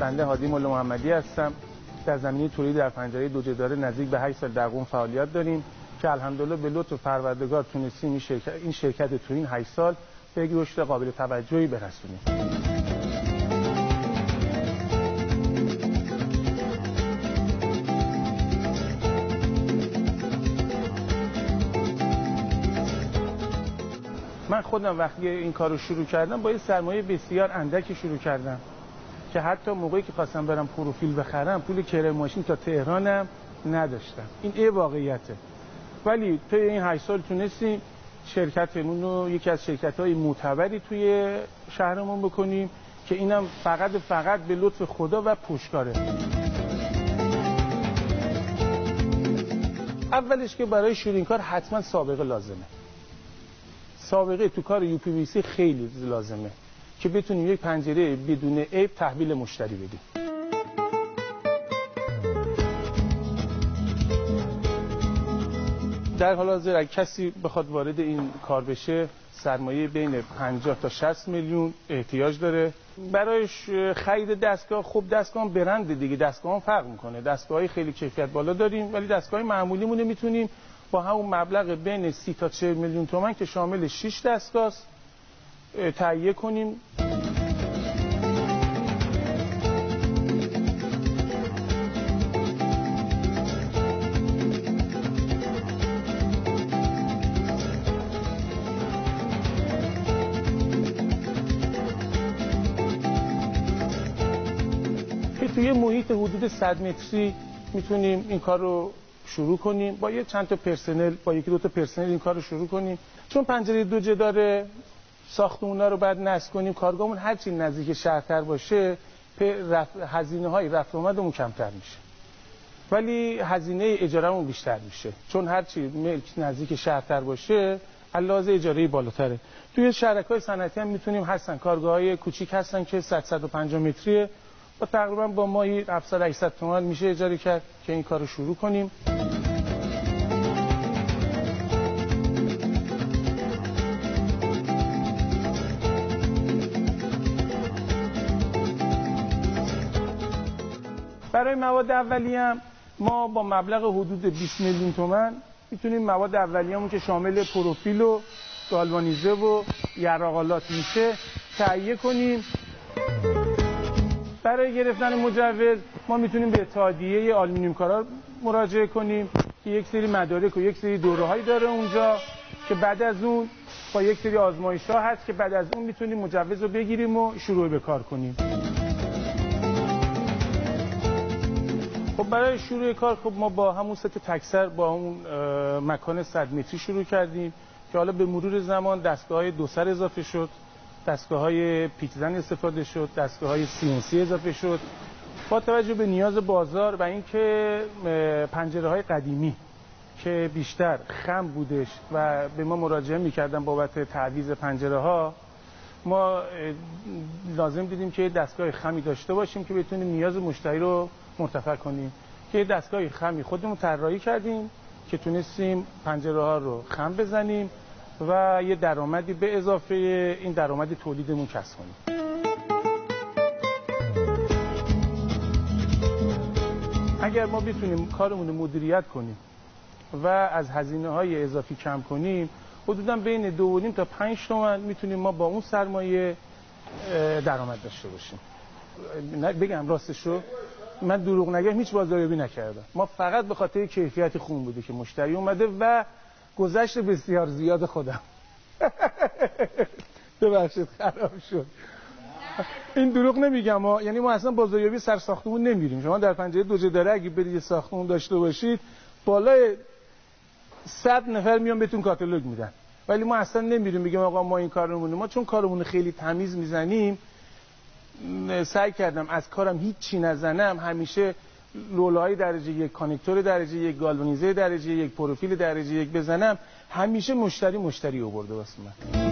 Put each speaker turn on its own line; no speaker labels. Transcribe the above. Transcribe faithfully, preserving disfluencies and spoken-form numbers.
بنده هادی مولا محمدی هستم. در زمینه تولید در پنجره دو جداره نزدیک به هشت سال در قم فعالیت داریم که الحمدلله به لطف پروردگار تونستیم این شرکت این شرکت تو این هشت سال به یک رشد قابل توجهی برسونیم. من خودم وقتی این کار رو شروع کردم با یه سرمایه بسیار اندکی شروع کردم که حتی موقعی که خواستم برم پروفیل بخرم پول کرایه ماشین تا تهرانم نداشتم. این ای واقعیته. ولی توی این هشت سال تونستیم شرکتمون رو یکی از شرکت‌های معتبری توی شهرمون بکنیم که اینم فقط فقط به لطف خدا و پشتکاره. اولش که برای شروع این کار حتما سابقه لازمه. سابقه تو کار یو پی وی سی خیلی لازمه که بتونیم یک پنجره بدون عیب تحویل مشتری بدیم. در حال حاضر اگه کسی بخواد وارد این کار بشه سرمایه بین پنجاه تا شصت میلیون احتیاج داره. برایش خرید دستگاه خب دستگاه هم برند دیگه، دستگاه هم فرق میکنه. دستگاه‌های خیلی کیفیت بالا داریم ولی دستگاه معمولیمون رو میتونیم با همون مبلغ بین سی تا چهل میلیون تومان که شامل شش دستگاه است تهیه کنیم. که توی محیط حدود صد متری میتونیم این کار رو شروع کنیم با یه چند تا پرسنل با یکی دو تا پرسنل این کار رو شروع کنیم. چون پنجره دو جداره ساختمونا رو بعد نصب کنیم کارگاهمون هر چی نزدیک شهرتر باشه هزینه های رفت آمدمون کمتر میشه ولی هزینه اجارهمون بیشتر میشه چون هر چی ملک نزدیک شهرتر باشه علاوه اجاره بالاتره. توی شرکای صنعتی هم میتونیم هستن کارگاه‌های کوچیک هستن که صد صد و پنجاه متریه و تقریبا با ماهی هفتصد هشتصد تومان میشه اجاره کرد که این کار رو شروع کنیم. برای مواد اولیه ما با مبلغ حدود بیست میلیون تومان میتونیم مواد اولیه‌مون که شامل پروفیل و گالوانیزه و یراقالات میشه تهیه کنیم. برای گرفتن مجوز ما میتونیم به اتحادیه آلومینیوم کارا مراجعه کنیم که یک سری مدارک و یک سری دوره‌هایی داره اونجا که بعد از اون با یک سری آزمایش‌ها هست که بعد از اون میتونیم مجوز رو بگیریم و شروع به کار کنیم. خب برای شروع کار خب ما با همون ست تکثر با اون مکان صد متری شروع کردیم که حالا به مرور زمان دستگاه‌های دو سر اضافه شد، دستگاه‌های پیچ‌زن استفاده شد، دستگاه‌های سی ان سی اضافه شد. با توجه به نیاز بازار و اینکه پنجره‌های قدیمی که بیشتر خم بودش و به ما مراجعه می‌کردن بابت تعویض پنجره‌ها ما لازم دیدیم که دستگاه خمی داشته باشیم که بتونیم نیاز مشتری رو مرتفع کنیم که دستگاه خمی خودمون طراحی کردیم که تونستیم پنجره‌ها رو خم بزنیم و یه درآمدی به اضافه این درآمد تولیدمون کسب کنیم. اگر ما بتونیم کارمون رو مدیریت کنیم و از هزینه‌های اضافی کم کنیم حدوداً بین دو و نیم تا پنج تومن میتونیم ما با اون سرمایه درآمد داشته باشیم. بگم راستش رو من دروغ نگم هیچ بازاریابی نکردم. ما فقط به خاطر کیفیت خون بوده که مشتری اومده و گذشت بسیار زیاد خودم. ببخشید خراب شد. این دروغ نمیگم ما، یعنی ما اصلا بازاریابی سر ساختمون نمیریم. شما در پنجره دو جداره اگه برید ساختمون داشته باشید بالای صد نفر میان بهتون کاتالوگ میدن. ولی ما اصلا نمیریم بگیم آقا ما این کارمونه. ما چون کارمون خیلی تمیز میزنیم سعی کردم از کارم هیچ چی نزنم، همیشه لولای درجه یک، کانکتور درجه یک، گالوانیزه درجه یک، پروفیل درجه یک بزنم، همیشه مشتری مشتری آورده واسه من.